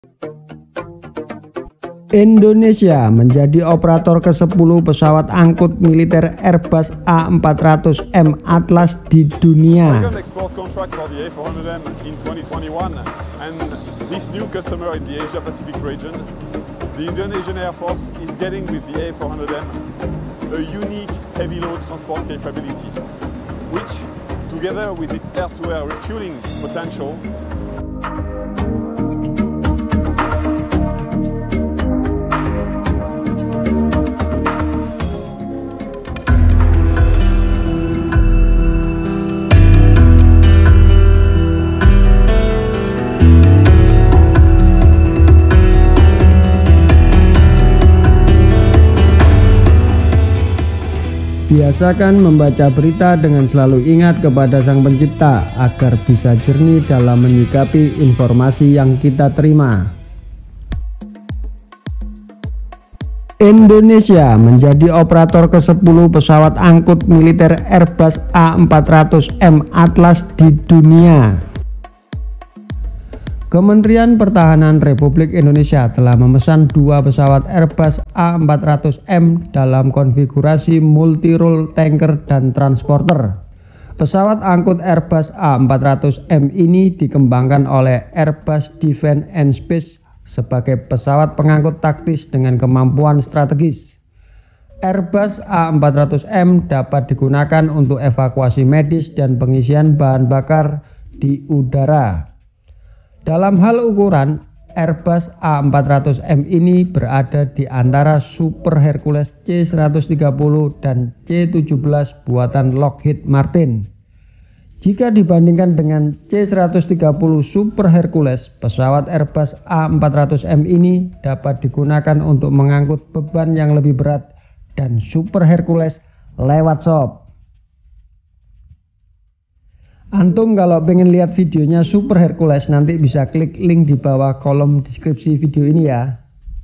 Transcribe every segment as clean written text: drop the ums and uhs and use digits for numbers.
Indonesia menjadi operator ke-10 pesawat angkut militer Airbus A400M Atlas di dunia. Second export contract for the A400M in 2021, and this new customer in the Asia Pacific region, the Indonesian Air Force is getting with the A400M a unique heavy load transport capability, which, together with its air-to-air refueling potential, biasakan membaca berita dengan selalu ingat kepada Sang Pencipta agar bisa jernih dalam menyikapi informasi yang kita terima. Indonesia menjadi operator ke-10 pesawat angkut militer Airbus A400M Atlas di dunia. Kementerian Pertahanan Republik Indonesia telah memesan 2 pesawat Airbus A400M dalam konfigurasi multi-role tanker dan transporter. Pesawat angkut Airbus A400M ini dikembangkan oleh Airbus Defence and Space sebagai pesawat pengangkut taktis dengan kemampuan strategis. Airbus A400M dapat digunakan untuk evakuasi medis dan pengisian bahan bakar di udara. Dalam hal ukuran, Airbus A400M ini berada di antara Super Hercules C-130 dan C-17 buatan Lockheed Martin. Jika dibandingkan dengan C-130 Super Hercules, pesawat Airbus A400M ini dapat digunakan untuk mengangkut beban yang lebih berat dan Super Hercules lewat shop. Antum kalau pengen lihat videonya Super Hercules nanti bisa klik link di bawah kolom deskripsi video ini ya.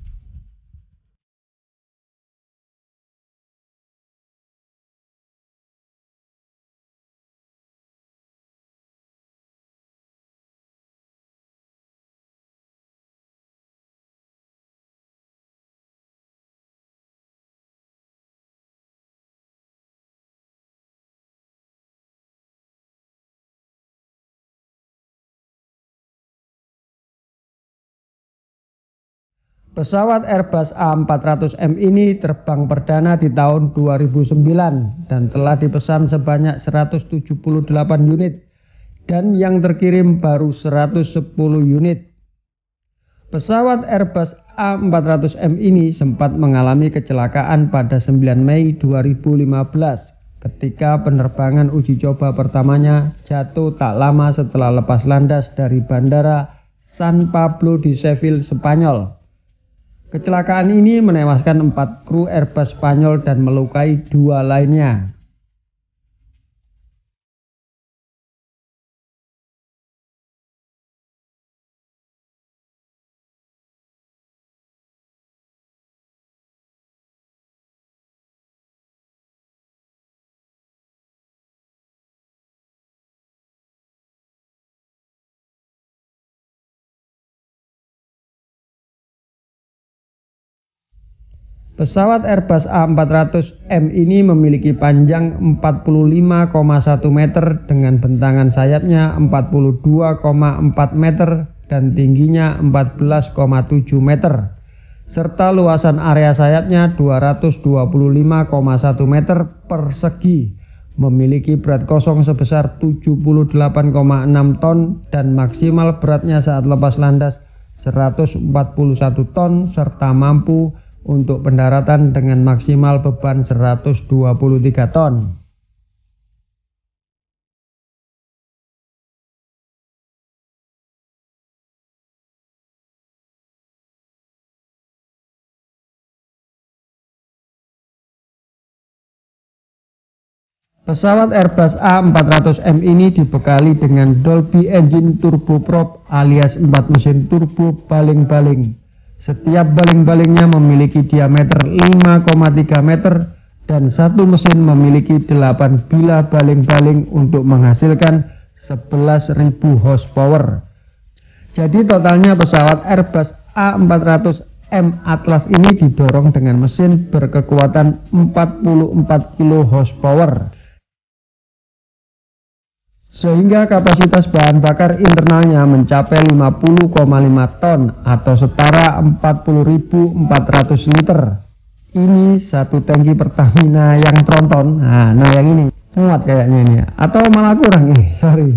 Pesawat Airbus A400M ini terbang perdana di tahun 2009 dan telah dipesan sebanyak 178 unit dan yang terkirim baru 110 unit. Pesawat Airbus A400M ini sempat mengalami kecelakaan pada 9 Mei 2015 ketika penerbangan uji coba pertamanya jatuh tak lama setelah lepas landas dari Bandara San Pablo di Seville, Spanyol. Kecelakaan ini menewaskan 4 kru Airbus Spanyol dan melukai 2 lainnya. Pesawat Airbus A400M ini memiliki panjang 45,1 meter dengan bentangan sayapnya 42,4 meter dan tingginya 14,7 meter, serta luasan area sayapnya 225,1 meter persegi, memiliki berat kosong sebesar 78,6 ton dan maksimal beratnya saat lepas landas 141 ton serta mampu untuk pendaratan dengan maksimal beban 123 ton. Pesawat Airbus A400M ini dibekali dengan Dolby Engine Turboprop alias 4 mesin turbo baling-baling. Setiap baling-balingnya memiliki diameter 5,3 meter dan satu mesin memiliki 8 bilah baling-baling untuk menghasilkan 11.000 horsepower. Jadi totalnya pesawat Airbus A400M Atlas ini didorong dengan mesin berkekuatan 44 kHp, sehingga kapasitas bahan bakar internalnya mencapai 50,5 ton atau setara 40.400 liter. Ini satu tangki Pertamina yang tronton. Nah yang ini muat kayaknya ini, atau malah kurang ini, sorry.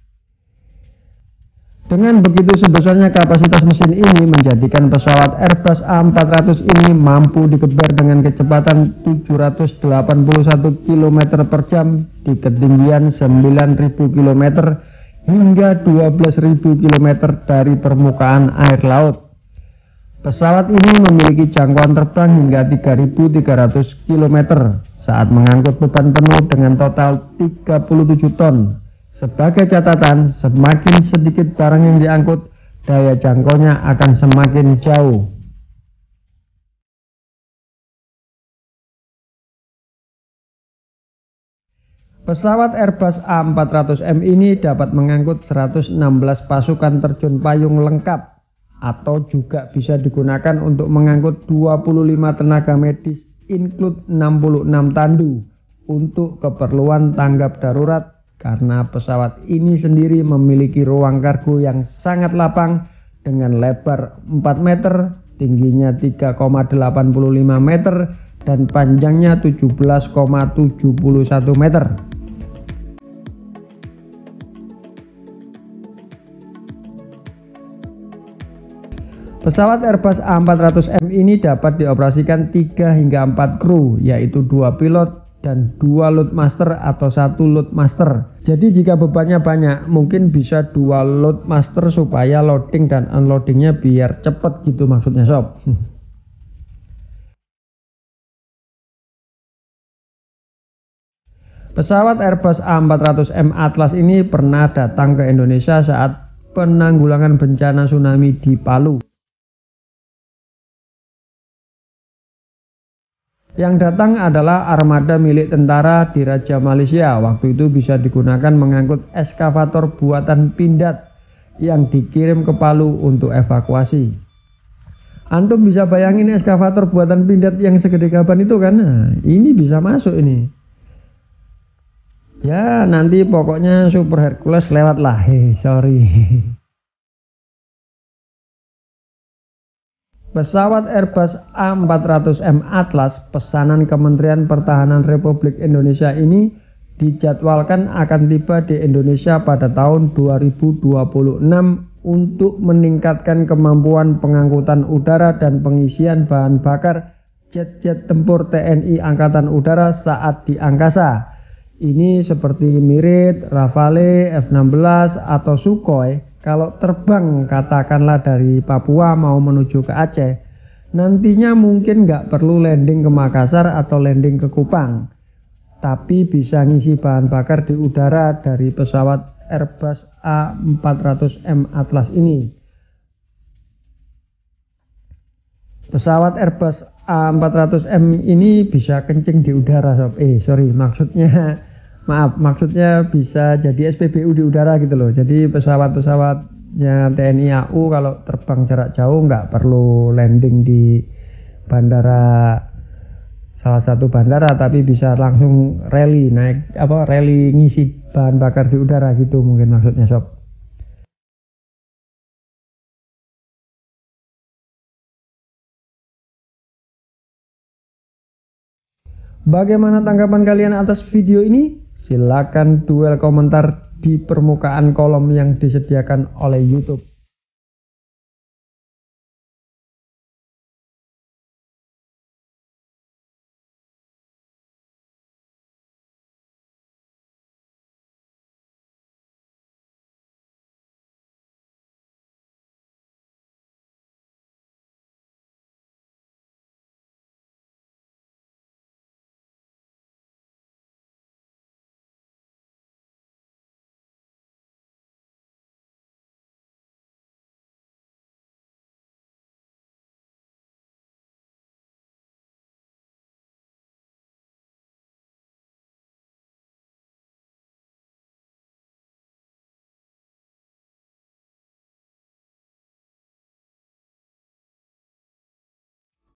Dengan begitu sebesarnya kapasitas mesin ini menjadikan pesawat Airbus A400 ini mampu dikeber dengan kecepatan 781 km per jam di ketinggian 9.000 km hingga 12.000 km dari permukaan air laut. Pesawat ini memiliki jangkauan terbang hingga 3.300 km saat mengangkut beban penuh dengan total 37 ton. Sebagai catatan, semakin sedikit barang yang diangkut, daya jangkaunya akan semakin jauh. Pesawat Airbus A400M ini dapat mengangkut 116 pasukan terjun payung lengkap, atau juga bisa digunakan untuk mengangkut 25 tenaga medis include 66 tandu untuk keperluan tanggap darurat. Karena pesawat ini sendiri memiliki ruang kargo yang sangat lapang dengan lebar 4 meter, tingginya 3,85 meter, dan panjangnya 17,71 meter. Pesawat Airbus A400M ini dapat dioperasikan 3 hingga 4 kru, yaitu 2 pilot dan 2 loadmaster atau 1 loadmaster. Jadi jika bebannya banyak, mungkin bisa 2 loadmaster supaya loading dan unloadingnya biar cepet gitu maksudnya sob. Pesawat Airbus A400M Atlas ini pernah datang ke Indonesia saat penanggulangan bencana tsunami di Palu. Yang datang adalah armada milik tentara Diraja Malaysia. Waktu itu bisa digunakan mengangkut eskavator buatan Pindad yang dikirim ke Palu untuk evakuasi. Antum bisa bayangin eskavator buatan Pindad yang segede gaban itu kan? Nah, ini bisa masuk ini. Ya nanti pokoknya Super Hercules lewat lah. Sorry. Pesawat Airbus A400M Atlas pesanan Kementerian Pertahanan Republik Indonesia ini dijadwalkan akan tiba di Indonesia pada tahun 2026 untuk meningkatkan kemampuan pengangkutan udara dan pengisian bahan bakar jet-jet tempur TNI Angkatan Udara saat di angkasa. Ini seperti Mirit, Rafale, F-16 atau Sukhoi. Kalau terbang katakanlah dari Papua mau menuju ke Aceh, nantinya mungkin nggak perlu landing ke Makassar atau landing ke Kupang, tapi bisa ngisi bahan bakar di udara dari pesawat Airbus A400M Atlas ini. Pesawat Airbus A400M ini bisa kencing di udara sob. Maksudnya bisa jadi SPBU di udara gitu loh. Jadi pesawat-pesawatnya TNI AU kalau terbang jarak jauh nggak perlu landing di bandara, salah satu bandara, tapi bisa langsung rally ngisi bahan bakar di udara gitu mungkin maksudnya sob. Bagaimana tanggapan kalian atas video ini? Silakan duel komentar di permukaan kolom yang disediakan oleh YouTube.